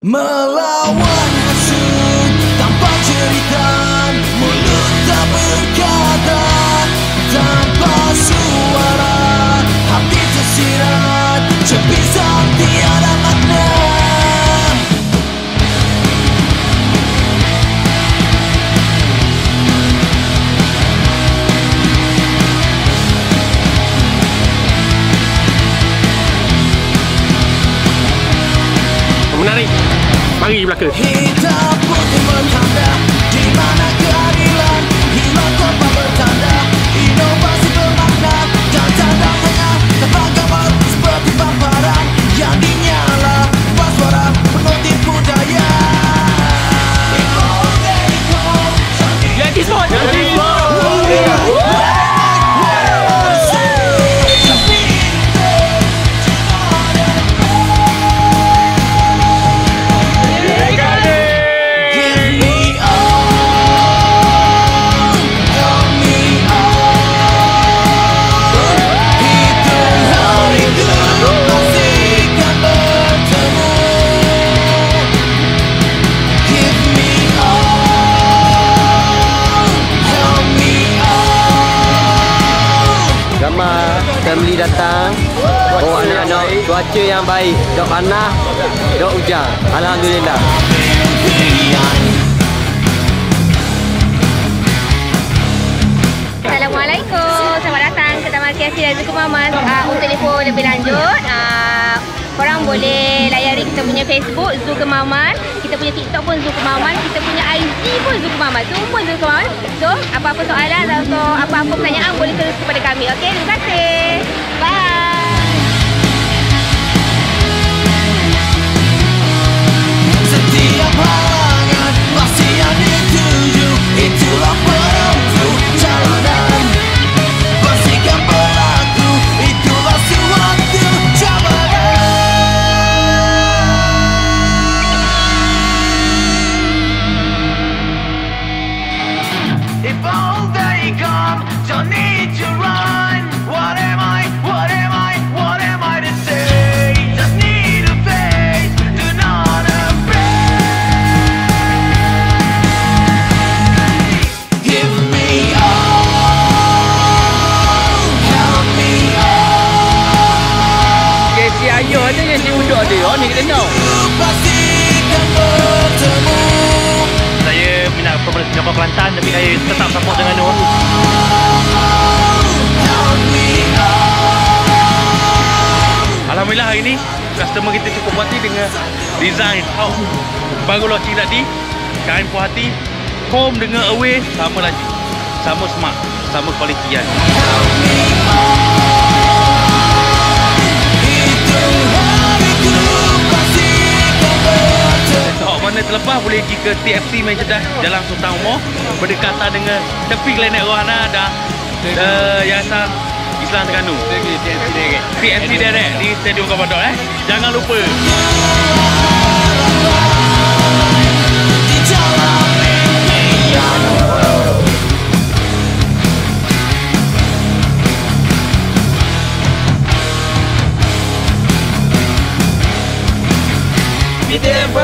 Melawan hasut tanpa cerita, mulut tak berkata, tanpa suara, hati tersirat, cepisah tiada makna. Menarik. Mari belaka. Hitam putih bertanda, di mana keadilan hilang tanpa bertanda. Inovasi bermakna dan tanda tengah tanpa gambar seperti paparan yang dinyala suara pengotik budaya. Jadi sport. Ramai family datang, bawa anak-anak, cuaca yang baik, tak panas, tak hujan. Alhamdulillah. Assalamualaikum, selamat datang ke Taman Kiasi dan Zoo Kemaman. Untuk info lebih lanjut, korang boleh layari kita punya Facebook Zoo Kemaman, kita punya TikTok pun Zoo Kemaman, kita punya IG pun Zoo Kemaman, semua Zoo Kemaman. So, apa-apa soalan atau apa-apa pertanyaan boleh terus kepada kami. Okey, terima kasih. Bye. Setiap halangan pasti yang dituju, itulah penentu jalanan. Pastikan berlaku, itulah suatu cabaran. If all they come, don't need to run. What am I? What am I? What am I to say? Just need a face, do not afraid. Give me all, help me all. Yesi ayo ada, Yesi uduk ada. Oh ni kita tahu. Pastikan bertemu. Saya minat Permainan Singapura Kelantan, tapi saya tetap support dengan Nur. Help me all. Alhamdulillah hari ni customer kita cukup puas hati dengan design house baru launching tadi. Kain puas hati, home dengan away sama lagi, sama smart, sama kualiti kan. Help me all. Itu hariku, pastikan bertemu. Awak mana terlepas boleh pergi ke TFC Main Kedah Jalan Sultan Umar, berdekatan dengan tepi Klenek Rohana dan Yayasan Islam Terengganu. TFC direct di Stadium Kapardok Jangan lupa. Di dalam impian. Kita